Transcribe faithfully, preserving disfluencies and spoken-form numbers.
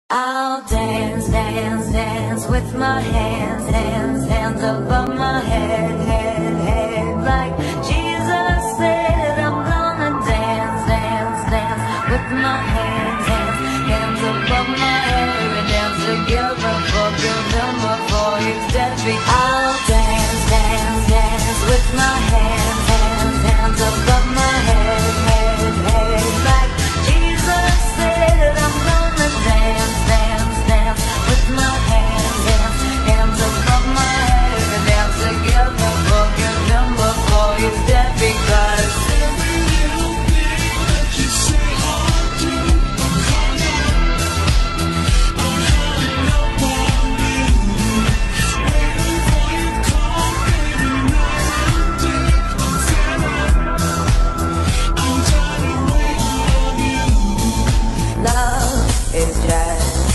I'll dance, dance, dance with my hands, hands, hands above my head, head, head. Like Jesus said, I'm gonna dance, dance, dance with my hands, hands, hands above my head. We dance together, forgive him before he's dead. I'll dance, dance, dance with my hands, hands, hands above my head, head, head. Like Jesus said, I'm gonna dance, dance, dance with my hands, hands, hands above my head. We dance together, forgive him before he's dead. Because every little thing that you say or do, I'm counting up on you, waiting for your call every night and day. I'm fed up, I'm tired of waiting on you. Love is just